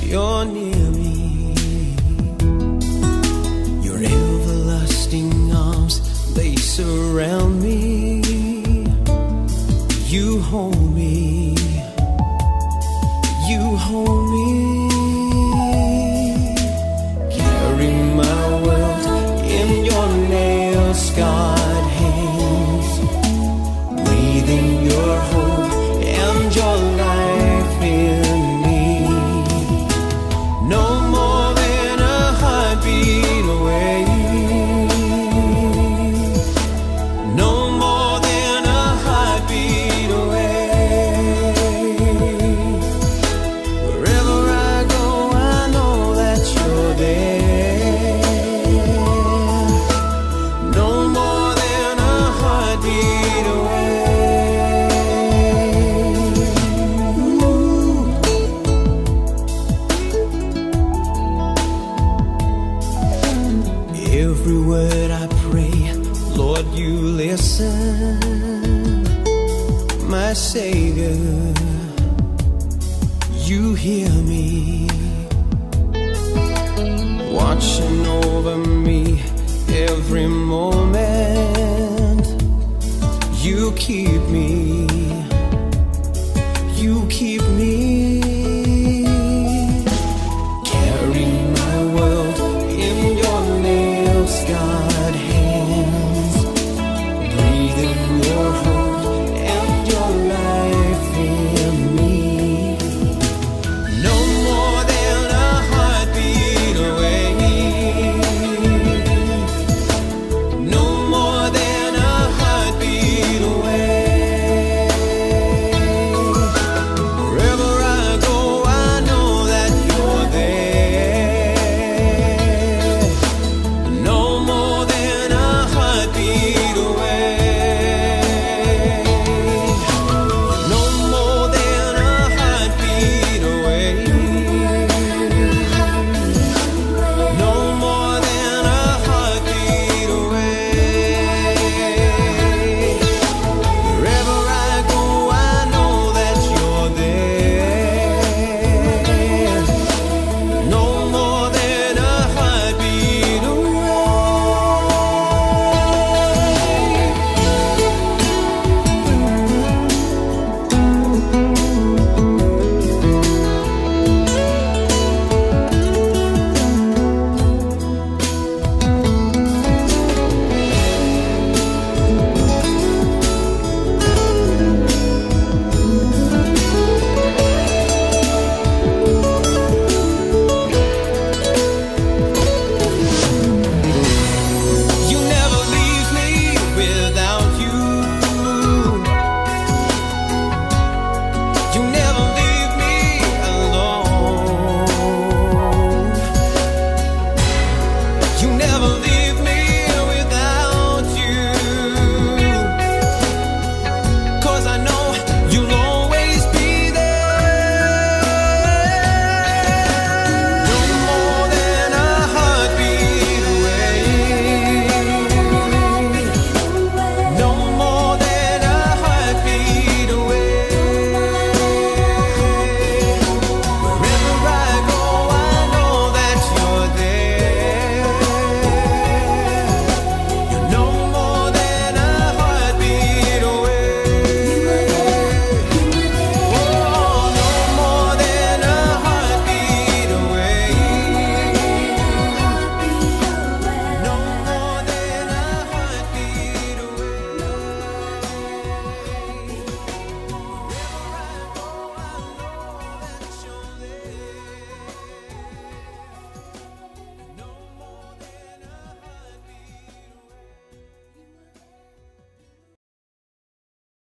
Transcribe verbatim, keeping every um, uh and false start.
you're near me. Your everlasting arms, they surround me. You hold me, you hold me. Carry my world in your nail-scarred hands. Breathe in your hope and your life in me. No more than a heartbeat away. No more than a heartbeat away. Wherever I go, I know that you're there. No more than a heartbeat away. Every word I pray, Lord, you listen. My Savior, you hear me. Watching over me every moment. You keep me.